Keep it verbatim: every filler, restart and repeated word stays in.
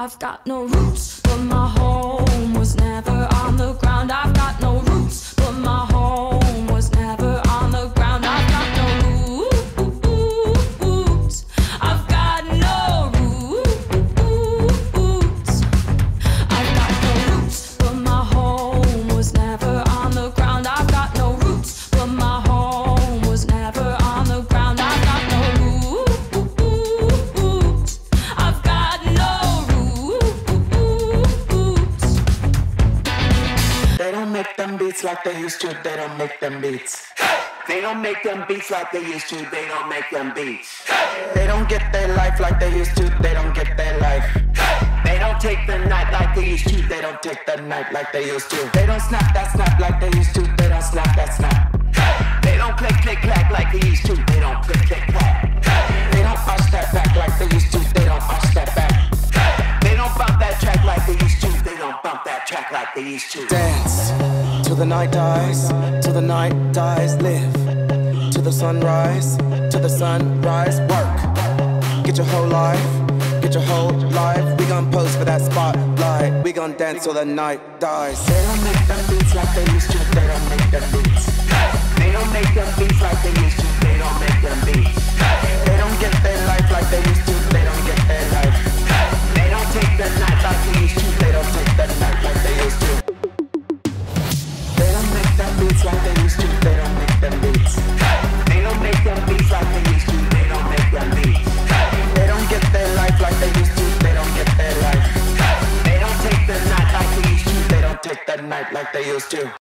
I've got no roots, but my home was never on the ground. I've got no roots, but my home was never on the ground. I've got no roots. I've got no roots. I've got no roots, but my home was never on the ground. I've got no roots, but my home was never on the ground. I've got no roots. I've got no roots. They don't make them beats like they used to. They don't make them beats. They don't make them beats like they used to. They don't make them beats. They don't get their life like they used to. They don't get their life. They don't take the night like they used to. They don't take the night like they used to. They don't snap that snap like they used to. They don't snap that snap. They don't click click clack like they used to. They don't click click clack. They don't arch that back like they used to. They don't arch that back. They don't bump that track like they used to. They don't bump that track like they used to. Dance till the night dies, till the night dies. Live till the sunrise, till the sunrise. Work, get your whole life, get your whole life. We gon' pose for that spotlight. We gon' dance till the night dies. They don't make them beats like they used to. They don't make them beats. They don't make them beats like they used to. They don't make them beats. They don't get their life like they used to. They don't get their life. They don't take the night like they used to. They don't take the night like they used to. They don't make them beats like they used to. They don't make them beats. They don't make them beats like they used to. They don't make them beats. They don't get their life like they used to. They don't get their life. They don't take the night like they used to. They don't take the night like they used to.